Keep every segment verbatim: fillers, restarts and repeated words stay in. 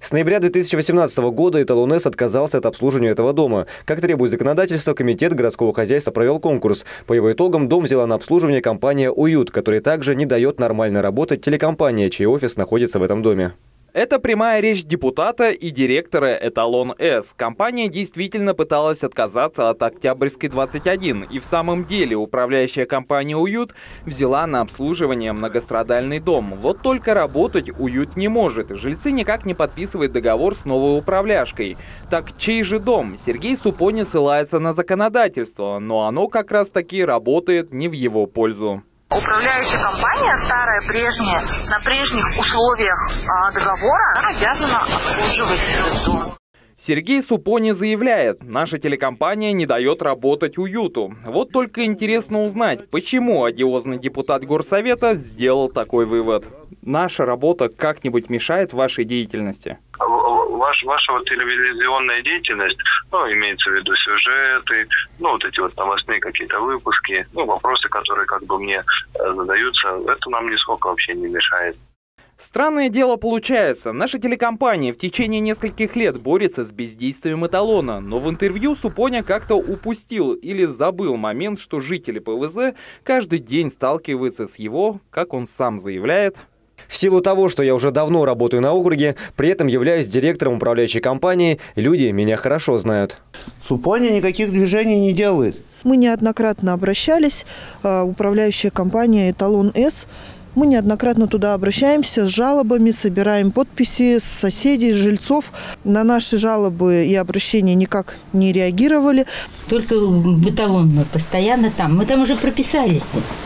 С ноября две тысячи восемнадцатого года «Эталон-С» отказался от обслуживания этого дома. Как требует законодательство, комитет городского хозяйства провел конкурс. По его итогам дом взяла на обслуживание компания «Уют», которая также не дает нормально работать телекомпания, чей офис находится в этом доме. Это прямая речь депутата и директора «Эталон-С». Компания действительно пыталась отказаться от Октябрьской двадцать один. И в самом деле управляющая компания «Уют» взяла на обслуживание многострадальный дом. Вот только работать «Уют» не может. Жильцы никак не подписывают договор с новой управляшкой. Так чей же дом? Сергей Супони ссылается на законодательство, но оно как раз таки работает не в его пользу. Управляющая компания, старая, прежняя, на прежних условиях а, договора, обязана обслуживать этот дом. Сергей Супони заявляет, наша телекомпания не дает работать «Уюту». Вот только интересно узнать, почему одиозный депутат горсовета сделал такой вывод. Наша работа как-нибудь мешает вашей деятельности? Ваш, ваша вот телевизионная деятельность, ну, имеется в виду сюжеты, ну, вот эти вот новостные какие-то выпуски, ну, вопросы, которые как бы мне э, задаются, это нам нисколько вообще не мешает. Странное дело получается. Наша телекомпания в течение нескольких лет борется с бездействием «Эталона», но в интервью Супоня как-то упустил или забыл момент, что жители ПВЗ каждый день сталкиваются с его, как он сам заявляет, в силу того, что я уже давно работаю на округе, при этом являюсь директором управляющей компании, люди меня хорошо знают. Супоня никаких движений не делает. Мы неоднократно обращались, управляющая компания «Эталон-С». Мы неоднократно туда обращаемся с жалобами, собираем подписи с соседей, с жильцов. На наши жалобы и обращения никак не реагировали. Только в «Эталон» мы постоянно там. Мы там уже прописались.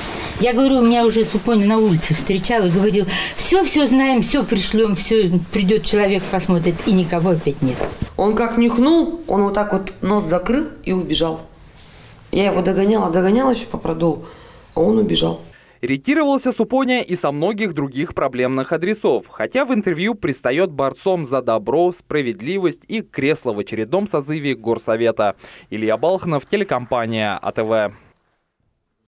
Я говорю, у меня уже Супони на улице встречал и говорил, все, все знаем, все пришлем, все, придет человек, посмотрит, и никого опять нет. Он как нюхнул, он вот так вот нос закрыл и убежал. Я его догоняла, догоняла еще по продолу, а он убежал. Ретировался Супоня и со многих других проблемных адресов, хотя в интервью предстает борцом за добро, справедливость и кресло в очередном созыве горсовета. Илья Балханов, телекомпания АТВ.